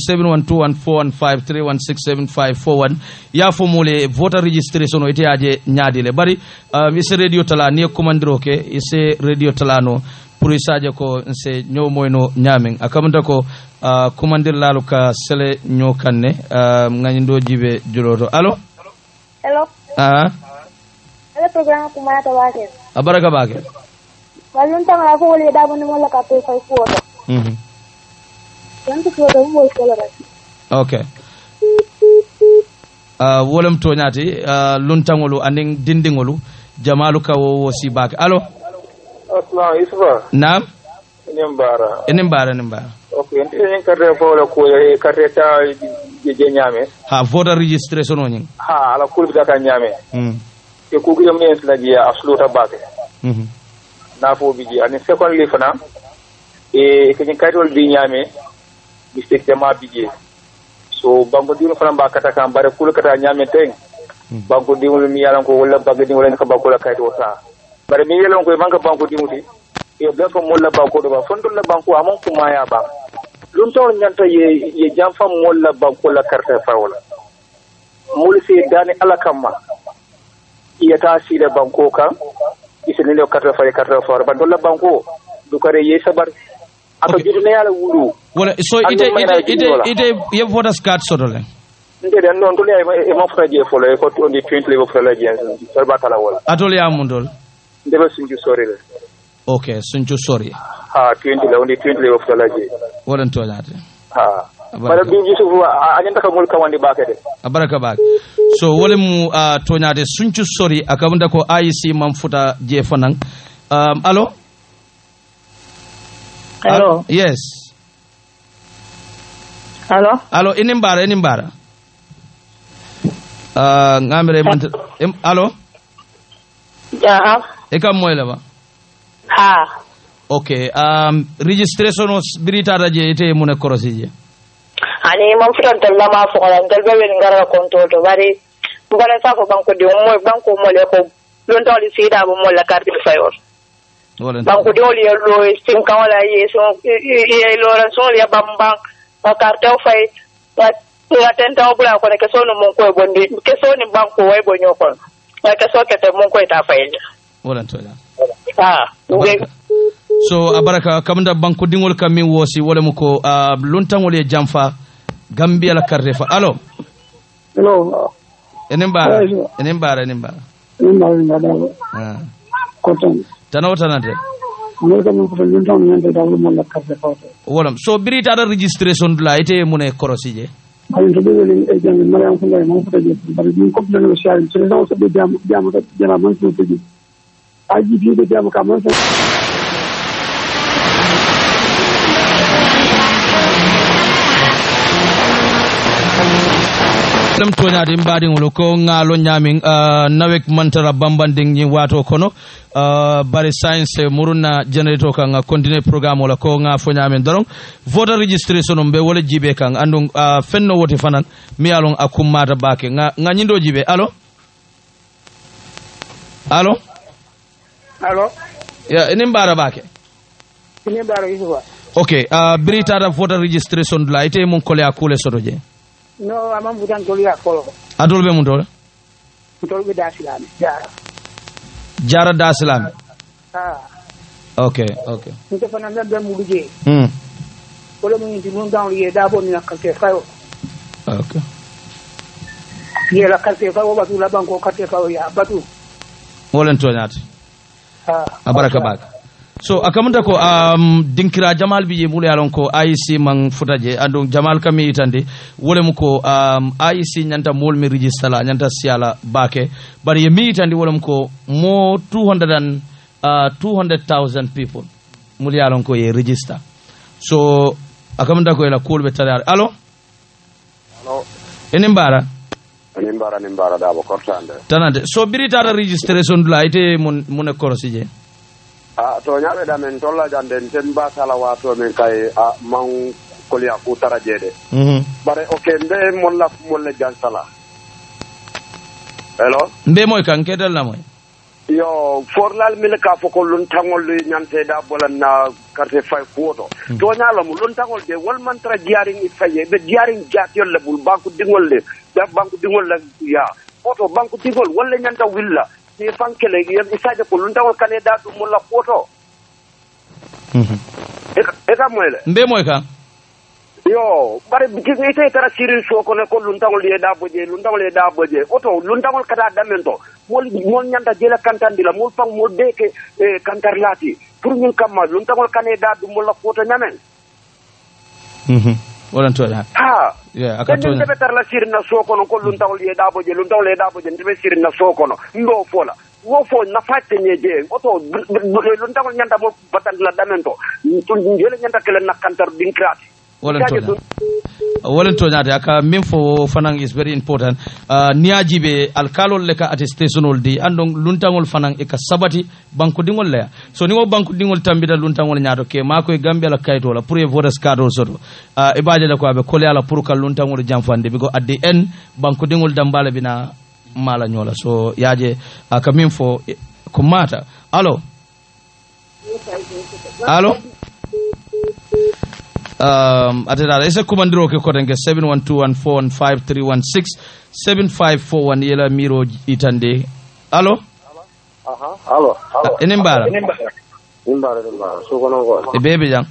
Speaker 1: 71214153167541 ya formule voter registration o ite aje nyaadile bari ise radio tala ni kumandiro ke ise radio tala no pour isaje ko se nyomoyno nyamin akamanta ko kumandir lalu ka sele nyokanne nganyndo jibe juloto allo
Speaker 6: hello ele program kumata wake
Speaker 1: abaraka bake
Speaker 6: walunta ngala ko wole da bonne mola ka pe fay foto
Speaker 1: okay wolem toñati luntangolu aning dindingolu jamalu ka wo si bak allo
Speaker 7: assalamu yusupha
Speaker 1: naam
Speaker 7: enimbara okay en carte fole ko carte ta je nyame
Speaker 1: ha voter registration o nyin
Speaker 7: ha ala kulbi daka nyame e ko gidam en slaji absoluta bake na fo biji ani second li fana e ke nyin kaytol bi nyame mistake jama biji so banko dimu fana ba kata kan bare kul kata nyame teng banko dimu mi yalan ko wala bagge dimu len ka banko la kayto sa bare mi yalan ko banko banko dimu ti e be ko molla banko do ba fondo la banko amon ko maya ba lun to nyanta ye jamfa molla banko la carte fawla mul fi dani ala kamma iyata si le banko kan isini le carte fawla ban do la banko du kare ye sabar ato jidne yala wulu
Speaker 1: wala so ite ye voters card sodole
Speaker 7: ndede non to le e mo fraje folo e ko to ndi 20 level folo je serba kala wala
Speaker 1: atol ya mundol
Speaker 7: ndebe sunju sori le
Speaker 1: okay sunju sori
Speaker 7: ha 20 level ndi 20 level folo je
Speaker 1: wala to laate
Speaker 7: ha bara bi yusuf anyanta ka mul kawandi bakade
Speaker 1: abaraka bak so wala mu toñade sunju sori akamunda ko IC mam futa je fanan allo
Speaker 6: Hello.
Speaker 1: Yes. Allo inimbara ngamre man allo
Speaker 6: Ja.
Speaker 1: Eka moyle ba
Speaker 6: Ha.
Speaker 1: Okay registration os birita raje ite mune korosije
Speaker 6: Ani man futan talla ma fo kan dalbe wen ngara konto to bari ngara sa ko banko de mo banko mo le ko lon tawli sida bo mo la carte fayor banko de oli lo sim kawala yeso e lo ranson ya bambang ba carte fay ba la tenta obula ko ne ke sonu mon ko bondi ke sonu banko way bo nyoko ba ke so ke te mon ko ta fay
Speaker 1: wala to ya
Speaker 6: so
Speaker 1: abaraka kamda banko dingol kamin wosi wala mu ko luntangol e jamfa Gambia la carte fa allo enimbara tanawtanante wala so birita da registration la ite mune korosije lam toñade mbaɗigol ko ngalo ñamin nawek mantara bambanding ñi wato kono bari science muruna generator kan continue programme wala ko nga fo ñamin dorong voter registration on be wala jibe kan andu fenno wote fanan mi alon akummata bake nga ñindo jibe allo ya eni mbara bake
Speaker 6: ni baro yusufa
Speaker 1: okay brita da voter registration la ite mon kole akule sodoje
Speaker 6: no amam butan toli akolo
Speaker 1: adol be mun dole
Speaker 6: be dasilami
Speaker 1: jara dasilami okay
Speaker 6: nte fana be muluje wala mun ndi mun down ye dabo ni nakate fayo
Speaker 1: okay
Speaker 6: ye la kate fayo batu la banko kate fayo ya batu
Speaker 1: wolen toñati abaraka bak so akamunda ko dinkira jamal bi mulu yalon ko IC man futaje ando jamal kami itande wolem ko IC nyanta mol mi register la nyanta siala bake bari mi itande wolem ko mo 200,000 people mulu yalon ko ye register so akamunda ko ela kulbe tare allo enimbara
Speaker 8: dabo kortande
Speaker 1: tanande so birita registration la ite mun korosije
Speaker 8: to ñaɓe ɗamen tolla janden ten ba sala wato men kay man koliya ku tara jeede bare ok mbe molle jan sala hello
Speaker 1: mbe moy kan kedal na moy
Speaker 8: yo forlal mil ka foko lun tangol ñante da bolan na carte fay kuoto to ñala mu lun tangol de wal man tra diaring faye be diaring jatiol le bul banku dingol le da banku dingol la ya oto banku dingol wala ñanta willa ni fankele yam isaje ko lun tangol kane da dum la kuoto e ka moyle
Speaker 1: mbe moy kan
Speaker 8: yo bare bigi ite tara sirin so ko ne ko lun tangol ye da boje oto lun tangol kata damento mol ñanta jela kantandi la mol fang mol deke kantar lati pour ñun kamma lun tangol kane da dum la kuoto ñamen
Speaker 1: Walan to ya.
Speaker 8: Ha.
Speaker 1: Yeah, akato.
Speaker 8: Ndebe tar la sirna sokono ko luntawol ye dabo je luntawol ye dabo je ndebe sirna sokono ndo fola. Wo fo na fatte nyeje oto luntawol nyanda mo batan la damento. Tun jele nyanda kala nakantar dinkrati.
Speaker 1: Walan to nyaade aka min fo fanang is very important. Niaji be alkalol le ka attestationol di andong luntangol fanang e ka sabati banko dingol le. So ni wo banko dingol tambida luntangol nyaado ke mako e Gambia la kayto la pour e voters card soto. E baaje la ko abe kole ala pour ka luntangol jamfande bigo at the end banko dingol dambala bina mala nyola. So yaaje aka min fo ko mata. Allo. Atata ese kumandiro ke kotenke 712141531 7541 yela miro itande. Allo.
Speaker 9: Allo.
Speaker 1: Enimbara
Speaker 9: so kono go
Speaker 1: e bebe jang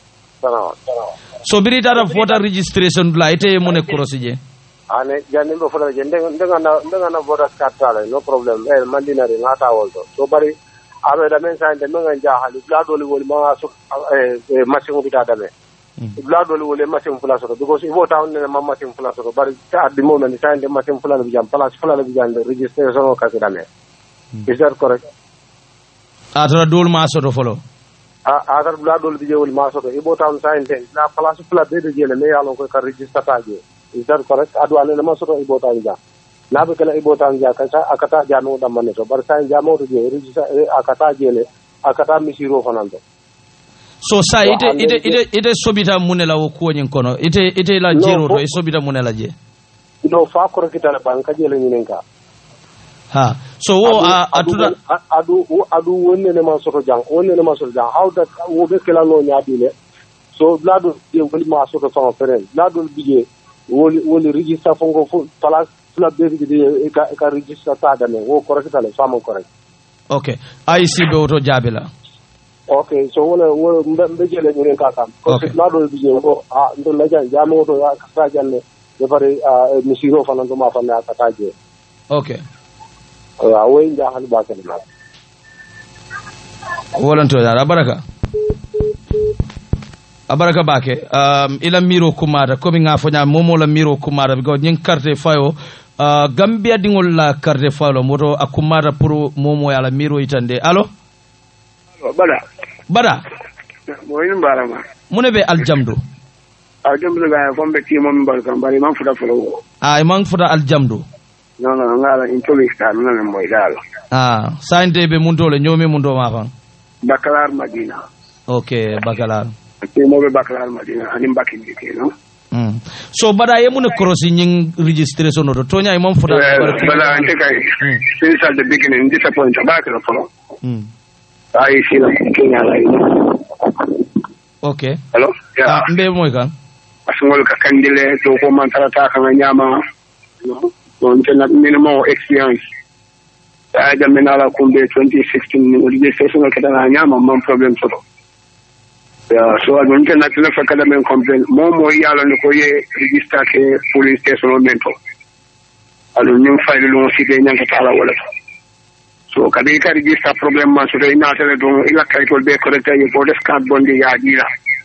Speaker 1: so biri data voter registration la ite mone kurosije
Speaker 9: ane jani mbo fola je ndenga na voter card tala no problem mandinari ngata wolto so bari abe da men sande menga jahali gladoli wol ma so machine bita dame gladoli wol machine fula so because ibo town ne ma machine fula so bari at the moment sande machine fula bi jam place fula bi jam registration o ka dame. Is that correct?
Speaker 1: Atara dol ma so do follow
Speaker 9: atara gladoli bi wol ma so ibo town sande na place fula be de jele me yalo ko ka register taje. Is that correct? Adu ane na maso ibo town ja na be kala ibo town ja kasa akata jano da manne so bar sai jamo to je register akata jele akata misiro fanando.
Speaker 1: So sa ite sobita munela wo ko nyin kono ite la jero do sobita munela je
Speaker 9: do fa ko kita la banka jele nyinenka
Speaker 1: ha so wo atuda
Speaker 9: adu wonne ne maso to jang how that wo be kala no nyaadile so blado de woli maso to son feren blado bije woli register fongo fu pala fula be de ka register ta dane wo ko kita la famo correct.
Speaker 1: Okay IC be to jabela.
Speaker 9: Okay, so wala mbejele nyure kakam. Because it's not only go ndo laja jamo to ya kasa janne de pare misiro fana ndo ma fana kataje.
Speaker 1: Okay.
Speaker 9: Awe nja hal ba kan na.
Speaker 1: Wala nto ya abaraka bake ila miro kumara komi ngafonya momo la miro kumara bigo nyin carte fayo Gambia dingol la carte fayo moto akumara pour momo ya la miro itande. Allo? Bada
Speaker 10: moyin barama
Speaker 1: mune be aljamdo
Speaker 10: ga ko be ti mom barkam bari man fuda folo
Speaker 1: man fuda aljamdo
Speaker 10: no ngala intolistan ngala moy dal
Speaker 1: sante be mundole nyomi mundo ma fan
Speaker 10: bakalar madina.
Speaker 1: Okay bakalar
Speaker 10: ti mo be bakalar madina ani mbaki dike no
Speaker 1: so bada ye mune crossi nying registration do tonya man fuda
Speaker 10: bada ante kay since at the beginning disappoint back the folo I see Kenya like.
Speaker 1: Okay.
Speaker 10: Hello? Yeah.
Speaker 1: Mbe moy kan.
Speaker 10: Asungol ka kandile to ko man tarata ka nyama. No. Don tena minimum experience. I da menala kumbe 2016 registration ka na nyama man problem so. Yeah, so I don't tena tena fa kada men complain. Mo yalo ni ko ye register ke police station mento. Alo nyum file lo si be nyanga tala wala. So kadi ka register problem man so ina tele don ila kay tol be correct ay voter card bondi ya dira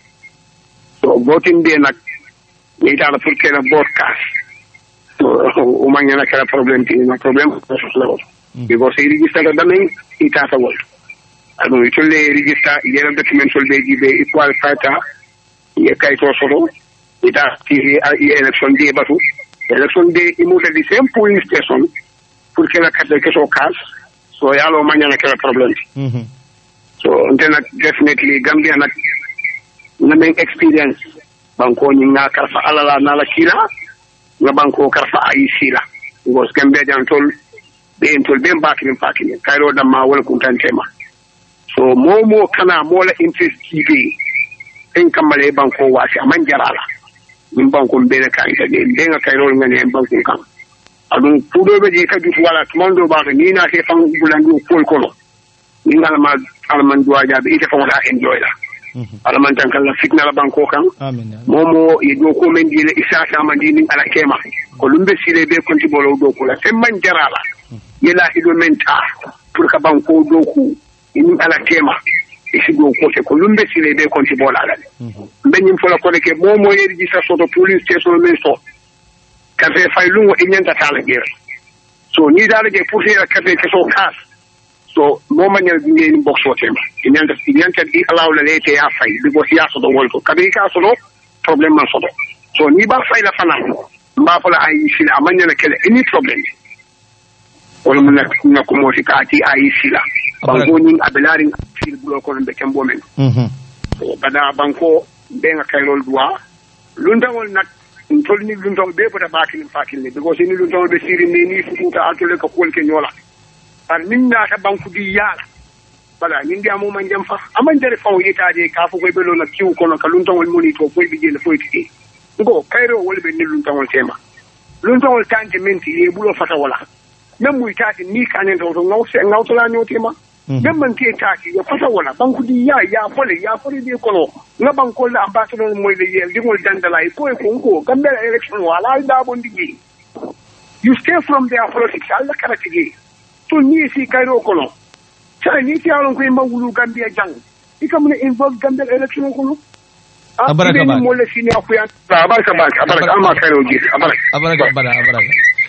Speaker 10: so voting be nak ni dala pour que la broadcast so o manya na kala problem ti na problem so la because register da men ita ta wol ado itole register yera document sol be gibe equal fata ye kay to solo ita ti election day batu election day imo the same polling station pour que la carte que so cash. So yalo manyana kala problem. So then definitely Gambia na main experience banko nyinga karfa alala nala kila na banko karfa aisila because Gambia jantol be bakin kairo da ma wala kuntantema. So momo kana mola interest TV en kamale banko wasi amanjarala min banko mbele kan de denga kairo ngane banko kan adun pudo be je kadu wala mondo ba ni na te fang bulandu pol kono ni ngala ma alman duwa jabe ite fang la enjoy la alman tan kala fitna la banko kan momo e do ko men dile isa sa man dini ala kema ko lumbe sile be konti bolo do ko la semman jarala yela hido menta pour ka banko do ku ni ala kema isigo kote ko lumbe sile be konti bola la benyim fola ko ke mo mo yedi sa soto police station men so kafe fay lungo e nyanta tala ger so ni dala je pour faire kafe ke so kas so mo manyal ngeni box wotem e nyanta di alaw la lete ya fay bigo siya so do wolto kabe ka so do problem man so do so ni ba fay la fana mba fola ay sila amanya na kele any problem wala mun na ko mo ka ti ay sila banko ni abelaring fil bulo ko be kembo men bada banko be nga kayrol dua lundawol nak tolni lundawol be bota bakil fakil ni because ni lundawol be siri ni futa atole ko kol ke nyola par min na ta banku di yala bala ni ndi amu man jam fa aman dere faw yetaje ka fu ko be lo na kiw ko no ka lundawol moni to ko be jele foy ti ngo kayro wol be ni lundawol tema lundawol tante menti e bulo fata wala même muy taati ni kanen to ngawto la ñotima même man ke taati yo fata wala banku di ya fole di kono nga banko la ambassadeur moy le yel di ngol dandala ko ko gambe election wala da bon digi you stay from their politics alla karatigi to ni si kayro kono sa ni ti alon ko mawulu Gambia jang ikam ne involve gambe election kono
Speaker 1: abaraka ba
Speaker 10: mo le sini akuya abaraka alma kayro ji
Speaker 1: abaraka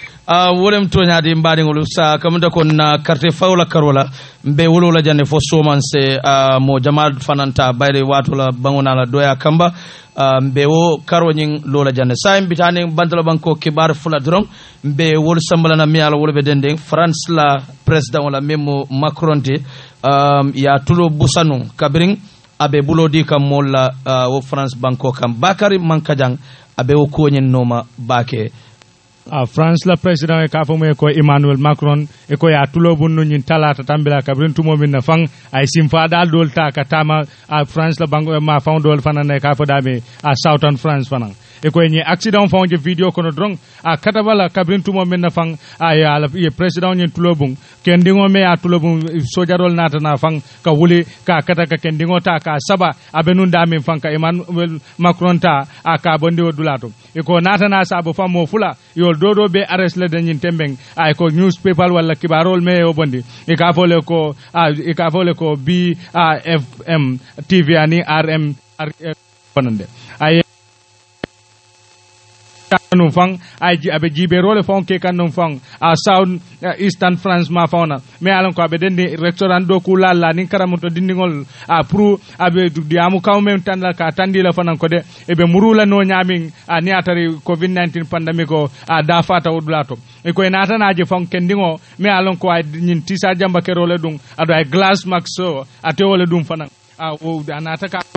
Speaker 1: wolem toñaadi mbaɗigol sa kamata kon carte fawla karola mbe wolola jande fo somanse mo jama fananta bayre watola bangonala doya kamba mbe wo karoñing lola jande sa mbitani bantala banko kibar fula dron mbe wol sambalana mi ala wolbe dende France la président wala memo Macron te ya tulo busanu kabiring abe bulodi kam molla wo France banko kam bakari mankajang abe wo koñen noma bake
Speaker 3: France la président e ka fo mo ko Emmanuel Macron e ko ya tulo bunnu nyin talata tambila kabrin tumo min na fang ay simfa dal dol ta ka tama France la bango ma fond dol fanane ka fo dame Southern France fanan e ko ni accident fon je video kono drong katabala kabrin tumo min na fang ya la président nyin tulo bun kendingo me ya tulo bun sojarol nata na fang ka wuli ka kata ka kendingo ta ka saba abenun dame fang ka Emmanuel Macron ta ka bondi o dulato e ko nata na sabo famo fula yo dodo be arrest le dañin tembeng ay ko newspaper wala kibarol me o bondi e ka fole ko BFM TV ani RM bonande ay kanum fang ay abe jibe role fon ke kanum fang South Eastern France ma fauna me alon ko abe dendi restaurant do ku lalla ni karamuto dindingol pour abe di amu kaw men tandal ka tandi la fanan ko de ebe murula no nyamin ni atari COVID-19 pandemic ko da fata odulato e ko nata naje fon kendingo me alon ko ay nyin tisa jamba ke role dum ado ay glass max so ate wole dum fanan o anata ka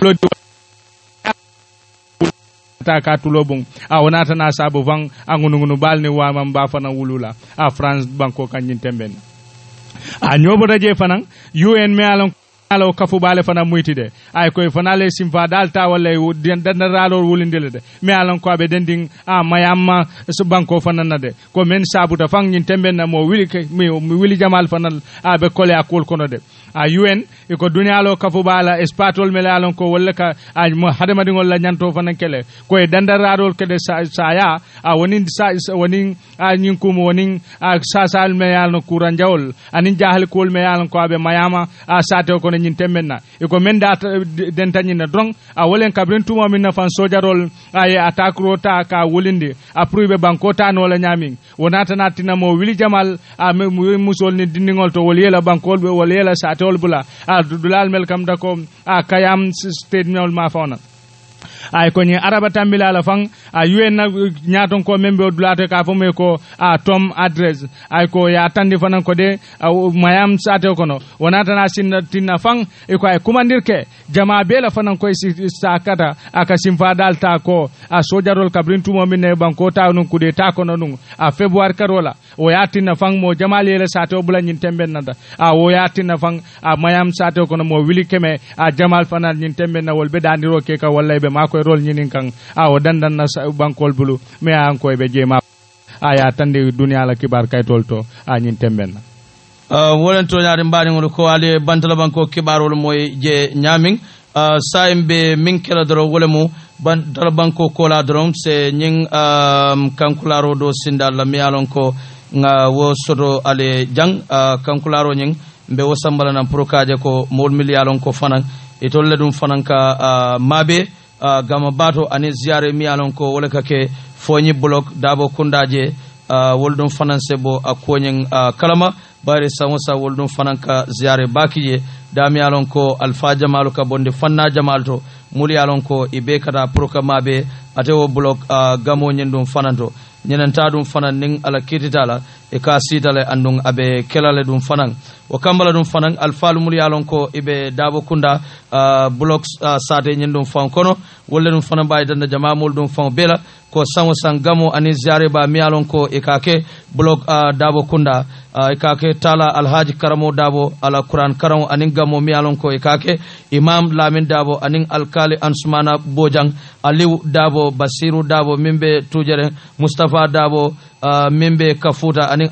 Speaker 3: ta ka tulo bon wonata na sabu van ngunu balni wa man ba fana wulula France banko kanyin temben nyobo daje fanan UN me alon alo kafu bale fana muitide ay koy fana le simfa dalta wala den ralo wulindele de me alon ko be dending mayamma so banko fana nade ko men sabuta fang nyin temben na mo wili mi wili jamal fana be kole akol kono de UN e ko dunyalo kafu bala espatol mele alon ko wala ka mo hadama dingol la nyanto fana kele ko e dandararol kede saya wonin wonin nyin kum wonin sasal me alon kuran jawol anin jahal kol me alon ko be mayama sate ko nyin temmenna e ko men da den tanyina drong wolen kabren tuma min na fan sojarol ay attaque rota ka wolinde apruibe banko ta no la nyamin wonata natina mo wili jamal musol ni dindingol to wolela bankol be wolela satol bula dulal mel kam da ko kayam state nyol ma fauna ay ko ni araba tambila la fang UN na nyaton ko membe dulate ka fo me ko tom address ay ko ya tandi fanan ko de mayam sate ko no wonata na sinna tinna fang e ko ay kumandirke jama be la fanan ko sakata aka simfa dalta ko sojarol kabrin tumo min ne banko ta non kude ta ko non february karola o ya tinna fang mo jama le sate o bulan nyin temben nada o ya tinna fang mayam sate ko no mo wili keme jamal fanan nyin temben na wol be dandiro ke ka walla be mako rol nyinin kan o dandan na bankol bulu me an ko be jema aya tande dunya la kibar kay tolto nyin temben
Speaker 1: wolen to nyaade mbani ngol ko ale bantala banko kibarol moy je nyaming saimbe min kala doro wole mu bantala banko kola doro se nyin kankularo do sindal la mi alon ko nga wo soto ale jang kankularo nyin mbe wo sambala nan pour kaje ko mol miliyalon ko fanan itolle dum fanan ka mabe gama bato ani ziare miyalon ko wala kake foñi block dabo kundaje woldum fanan sebo akonyen kalama bare samosa woldum fanan ka ziare bakiye damiyalon ko alfa jamalu ka bonde fanna jamalto muliyalon ko ibe kata proka mabe atewo block gamo nyendum fananto nyenanta dum fanan ning ala kititala e ka sitale andung abe kelale dum fanan o kambala dum fanan alfalu muliyalon ko ibe dabo kunda block sate nyendum fan kono wolle dum fanan bay danda jamamul dum fan bela ko sango sangamo ani ziare ba miyalon ko e kake block dabo kunda e kake tala alhaji karamo dabo ala quran karamo anin gamo miyalon ko e kake imam lamin dabo anin alkali ansumana bojang aliu dabo basiru dabo mimbe tujere mustafa dabo mimbe kafuta anin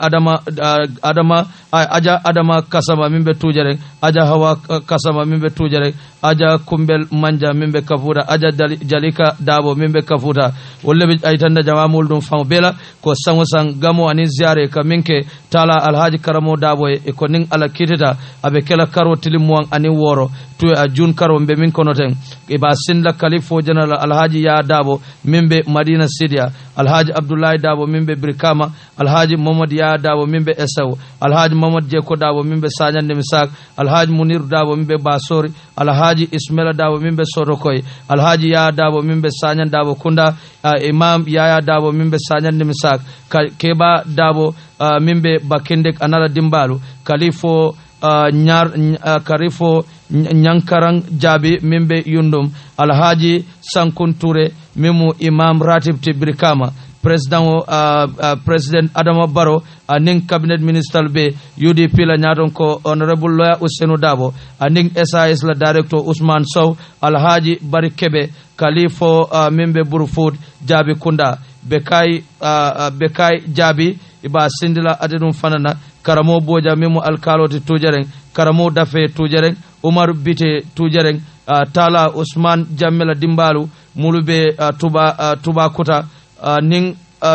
Speaker 1: adama kasama mimbe tujere aja hawa kasama mimbe tujere aja kumbel manja mimbe kafuta aja jalika dabo mimbe kafuta wolle be aytanda jamamul dum fam bela ko sango sang gamo anin ziare ka minke tala alhaji karamo dabo e ko nin ala kitita abe kala karo tilimwan anin woro to a jun karo be min kono ten e ba sinda kalifo general alhaji ya dabo mimbe madina sidia alhaji abdullahi dabo mimbe brikama alhaji mamad ya dabo mimbe esaw alhaji mamad jeko dabo mimbe sanyande misak alhaji munir dabo mimbe basori alhaji ismaila dabo mimbe sorokoy alhaji ya dabo mimbe sanyan dabo kunda imam ya dabo mimbe sanyande misak keba dabo mimbe bakindek anala dimbalu kalifo karifo nyankarang jabi mimbe yundum alhaji sankunture mimu imam ratib tibrikama president adama baro aning cabinet minister be UDP la nyaton ko honorable lawyer Usenu Dabo aning SAS la director Usman Sow alhaji barikebe kalifo mimbe burfood jabi kunda bekai jabi iba sindila adedum fanana karamo boja mimu alkaloti tujereng karamo dafe tujereng Umar bite tujereng tala Usman Jamila dimbalu mulube tuba kuta ning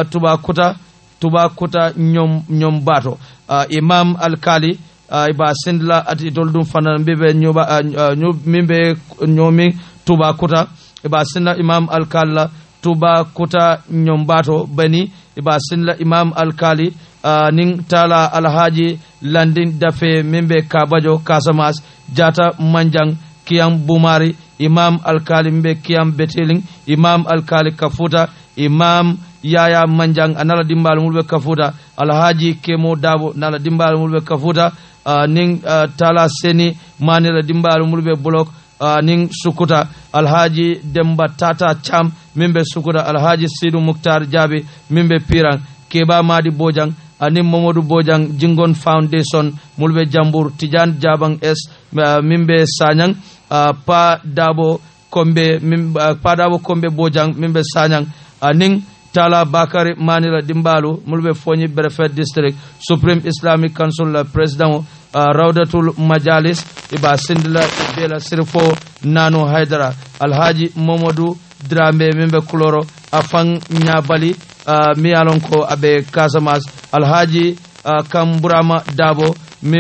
Speaker 1: tuba kuta nyom bato imam alkali iba sindla ati doldum fana mbibe nyoba mimbe nyomi tuba kuta iba sindla imam alkala tuba kuta nyom bato bani iba sindla imam alkali ning tala alhaji landing dafe mimbe kabajo kasamas jata manjang kiyam bumari imam alkali mbe kiyam beteling imam alkali kafuta imam yaya manjang anala dimbal mulbe kafuta alhaji kemo dabo nala dimbal mulbe kafuta ning tala seni manila dimbal mulbe blok ning sukuta alhaji demba tata cham mimbe sukuta alhaji sidu muktar jabi mimbe pirang keba madi bojang anim Momodu Bojang Jingon Foundation mulbe Jambur Tijan Jabang S mimbe Sanyang pa dabo kombe Bojang mimbe Sanyang aning Tala Bakari Manila Dimbalu mulbe Fonyi Berefet District Supreme Islamic Council la President Raudatul Majalis iba Sindila Ibela Sirfo Nano Haidara Alhaji Momodu Drambe mimbe Kuloro afang Nyabali miyalon ko abe Casamas alhaji Kamburama Dabo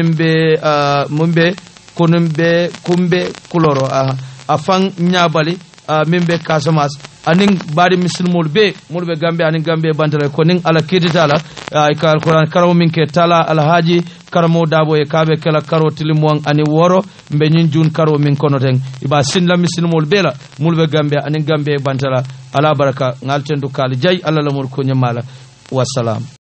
Speaker 1: mimbe kumbe kuloro afang nyabali mimbe Casamas aning bari muslimul be mulbe Gambia aning Gambia bantale ko ning ala kiditala ka alquran karaw minke tala alhaji karamo dabo e kabe kala karo tilimwang ani woro mbe nyin jun karo min kono ten iba sinla muslimul bela mulbe Gambia aning Gambia bantala ala baraka ngaltendu kali jay alla lamur ko nyamala wassalam